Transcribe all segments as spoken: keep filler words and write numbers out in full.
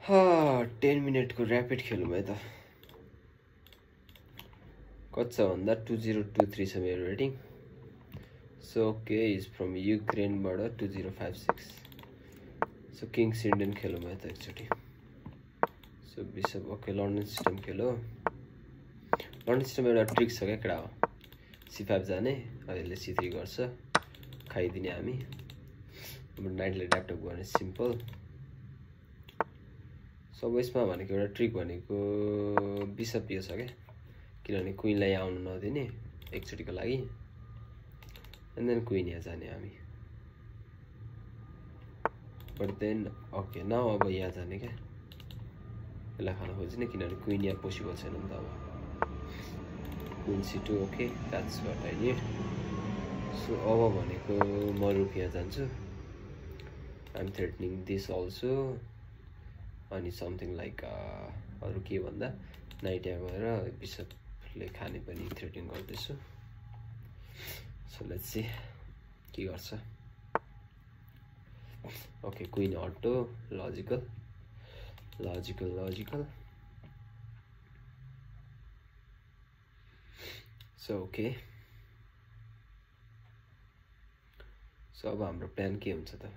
हाँ ten minute को rapid खेलौँ है त कति छ भन्दा टू जीरो टू थ्री छ मेरो rating so okay is from युक्रेनबाट two zero five six so kings Indian खेलौँ है त एकचोटि so bishop okay London system खेलो लन्डन सिस्टम एउटा ट्रिक छ क्या केटा हो सी फाइभ जाने अहिले सी थ्री गर्छ खाइदिने हामी नाइटले ल्यापटप गर्ने सिम्पल सो यसमा भनेको एउटा ट्रिक भनेको बिसप यो छ क्या किनभने क्वीनलाई आउनु नदिने एकचोटिको लागि एन्ड देन क्वीन यहाँ जाने हामी बट देन ओके नाउ अब यहाँ जाने क्या यसलाई खान खोज्ने किनभने क्वीन यहाँ पोसिबल छैन नि त अब queen c two okay that's what I need so अब भनेको म रुक यहाँ जान्छु I am threatening this also अनि समथिङ लाइक अरू के भन्दा नाइट यहाँ गएर बिसपले खाने पनि थ्रेटिङ गर्दैछु सो लेट्स सी के गर्छ okay queen auto logical logical logical so okay so अब हाम्रो प्लान के हुन्छ त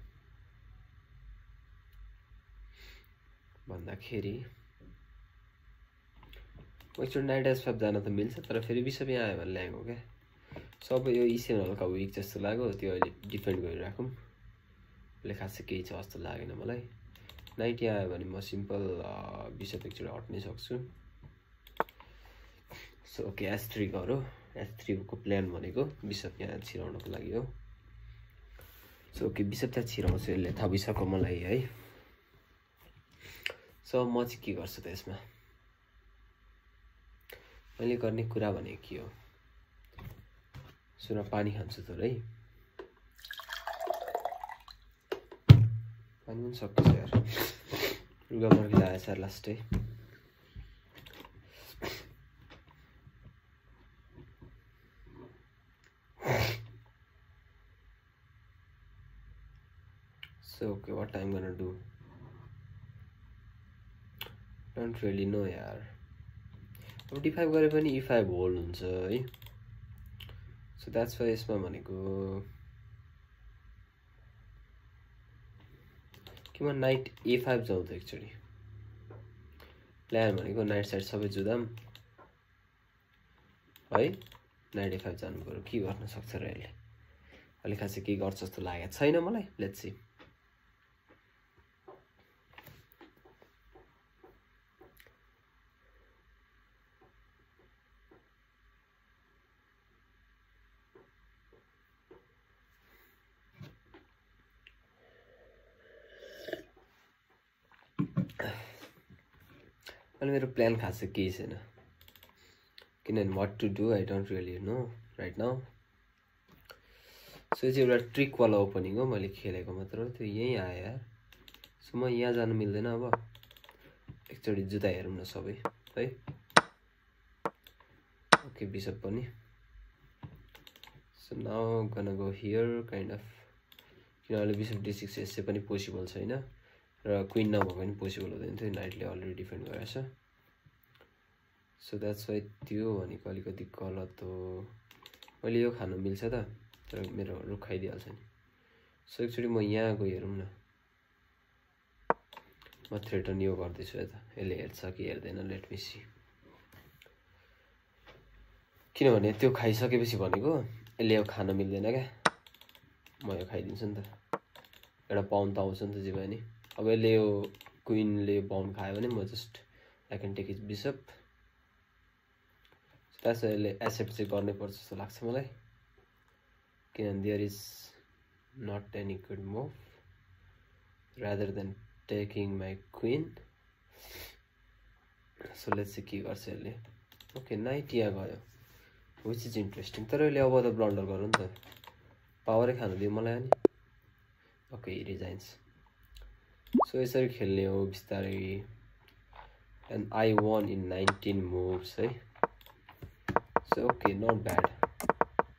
भन्दाखेरि एकचोटि नाइट एस फाइभ जान त मिल्छ तर फेरि बिसप यहाँ आयो भने ल्याङ हो क्या सब यो इसिएन हल्का विक जस्तो लाग्यो त्यो अहिले डिफेन्ड गरिराखौँ अहिले खासै केही छ जस्तो लागेन मलाई नाइट यहाँ आयो भने म सिम्पल बिसप एकचोटि हट्नै सक्छु सो ओके एस थ्री गरौँ एस थ्री को प्लान भनेको बिसप यहाँ छिराउनको लागि हो सो ओके बिसप त्यहाँ छिराउँछु यसले थाहा भइसक्यो मलाई है सो म चाहिँ के गर्छु त यसमा मैले गर्ने कुरा भने के हो सुन पानी खान्छु त है पानी पनि सक्छ यार रुगा मर्की लागेछ यार लास्टै so okay what I am gonna do don't really know यार अब डी फाइभ गरे पनि ई फाइभ होल्ड हुन्छ है सो द्याट्स वाइ यसमा भनेको कि म नाइट ए फाइभ जाउँ त एकचोटि प्लान भनेको नाइट साइड सबै जुदाम है नाइट ए फाइभ जानु पर्यो के गर्न सक्छ र अहिले अहिले खासै केही गर्छ जस्तो लागेको छैन मलाई लेट्स सी अनि मेरो प्लान खासै केही छैन किनभने what to do I don't really know right now so चाहिँ एउटा ट्रिकवाला ओपनिङ हो मैले खेलेको मात्र हो त्यो यहीँ आयो यार सो म यहाँ जानु मिल्दैन अब एकचोटि जुत्ता हेरौँ न सबै है ओके बिसप पनि so now gonna go here kind of किनभने बिसप डी सिक्स यसै पनि पोसिबल छैन र क्वीन नभएको पनि पोसिबल हुँदैन थियो नाइटले अलरेडी डिफेन्ड गरेछ सो द्याट्स वाइ त्यो भनेको अलिकति गलत हो मैले यो खानु मिल्छ त तर मेरो रुख खाइदिइहाल्छ नि सो एकचोटि म यहाँ गयो हेरौँ न म थ्रेटन यो गर्दैछु है त यसले हेर्छ कि हेर्दैन लेट मी सी किनभने त्यो खाइसकेपछि भनेको यसले यो खान मिल्दैन क्या म यो खाइदिन्छु नि त एउटा पाउन त आउँछ नि त जे भयो नि अब यसले यो क्वीनले पाउन खायो भने म just I can take is bishop त्यसो यसले एक्सेप्ट चाहिँ गर्नुपर्छ जस्तो लाग्छ मलाई किनभने there is not any good move rather than taking my queen so let's चाहिँ के गर्छ यसले ओके नाइट यहाँ गयो विच इज इन्ट्रेस्टिङ तर यसले अब त ब्लन्डर गरौँ नि त पावरै खानु दियो मलाई अनि ओके रिजाइन्स सो यसरी खेल्ने हो बिस्तारै and I won in nineteen moves है so okay not bad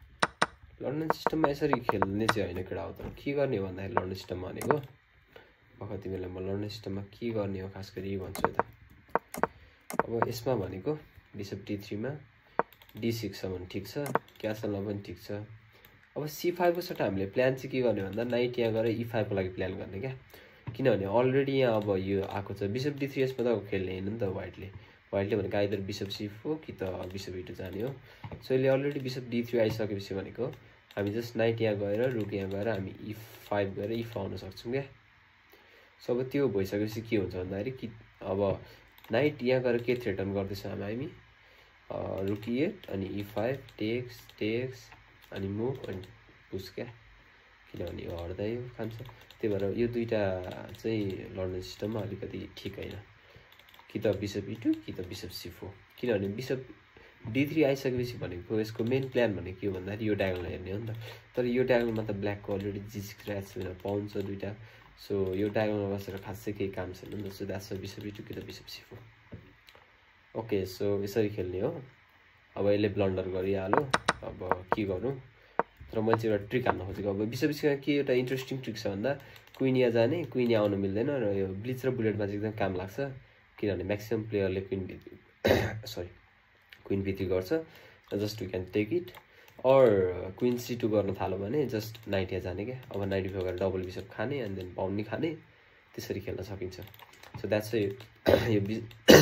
London सिस्टममा यसरी खेल्ने चाहिँ होइन केटा हो तर के गर्ने भन्दाखेरि लन्डन सिस्टम भनेको अब तिमीलाई म लर्निङ सिस्टममा के गर्ने हो खास गरी भन्छु त। अब यसमा भनेको बिशप डी थ्री मा डी सिक्स सम्म ठिक छ, क्यासलमा पनि ठिक छ। अब सी फाइभ को सट्टा हामीले प्लान चाहिँ के गर्ने भन्दा नाइट यहाँ गएर ई फाइभ को लागि प्लान गर्ने क्या, किनभने अलरेडी यहाँ अब यो आएको छ बिशप डी थ्री। यसमा त खेल्ने हैन नि त व्हाइटले, व्हाइटले भनेको आइदर बिशप सी फोर कि त बिशप ई टू जाने हो। सो यसले अलरेडी बिशप डी थ्री आइसकेपछि भनेको हामी जस्ट नाइट यहाँ गएर रुक यहाँ गएर हामी ई फाइभ गएर ई फोर आउन सक्छौँ क्या। सो अब त्यो भइसकेपछि के हुन्छ भन्दाखेरि कि अब नाइट यहाँ गएर के थ्रेटन गर्दैछ हामी रुक ई एट अनि ई फाइभ टेक्स टेक्स अनि मुभ अनि पुस क्या, किनभने यो हट्दै खान्छ। त्यही भएर यो दुईटा चाहिँ लर्निङ सिस्टममा अलिकति ठिक होइन, कि त बिशप ई टू कि त बिशप सी फोर। किनभने बिशप डी थ्री आइसकेपछि भनेको यसको मेन प्लान भनेको के हो भन्दाखेरि यो डायगोनल हेर्ने हो नि त। तर यो डायगोनलमा त ब्ल्याकको अलरेडी जी सिक्स र एच सेभेन पाउन्ड छ दुईटा, सो यो डायगोनल बसेर खासै केही काम छैन नि त। So that's bishop E two कि त bishop C four. Okay so यसरी खेल्ने हो। अब यसले ब्लन्डर गरिहाल्यो, अब के गरौँ, तर मैले चाहिँ एउटा ट्रिक हान्न खोजेको। अब बिशप सी के एउटा इन्ट्रेस्टिङ ट्रिक छ भन्दा क्विन यहाँ जाने, क्विन यहाँ आउनु मिल्दैन र यो ब्लिच र बुलेटमा चाहिँ एकदम काम लाग्छ, किनभने म्याक्सिमम प्लेयरले क्विन भित्री सरी क्विन भित्री गर्छ। Just we can take it, और क्विन सी टू गर्न थाल्यो भने जस्ट नाइट यहाँ जाने क्या। अब नाइट बिफोर गरेर डबल बिशप खाने एन्ड देन पाउन्ड नि खाने, त्यसरी खेल्न सकिन्छ। सो द्याट्स यो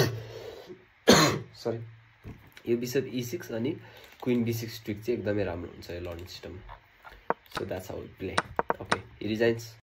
सरी यो बिशप ई सिक्स अनि क्विन बी सिक्स ट्रिक चाहिँ एकदमै राम्रो हुन्छ यो लर्निङ सिस्टममा। So that's how we play. Okay, Hee resigns.